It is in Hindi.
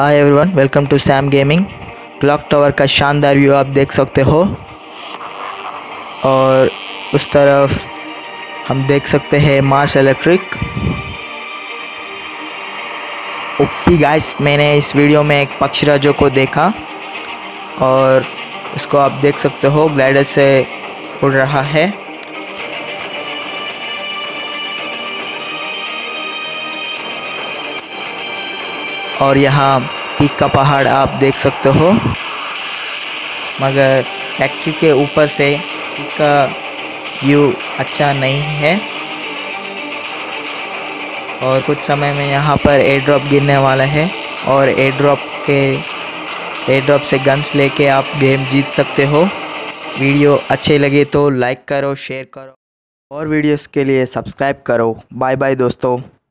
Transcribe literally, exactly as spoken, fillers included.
Hi everyone, welcome to Sam gaming. Clock tower का शानदार व्यू आप देख सकते हो और उस तरफ हम देख सकते हैं मार्स इलेक्ट्रिक। ओपी गाइस, मैंने इस वीडियो में एक पक्षीराजों को देखा और इसको आप देख सकते हो ग्लाइडर से उड़ रहा है। और यहाँ पीक का पहाड़ आप देख सकते हो, मगर फैक्ट्री के ऊपर से पीक का व्यू अच्छा नहीं है। और कुछ समय में यहाँ पर एयर ड्रॉप गिरने वाला है और एयर ड्रॉप के एयर ड्रॉप से गन्स लेके आप गेम जीत सकते हो। वीडियो अच्छे लगे तो लाइक करो, शेयर करो और वीडियोस के लिए सब्सक्राइब करो। बाय बाय दोस्तों।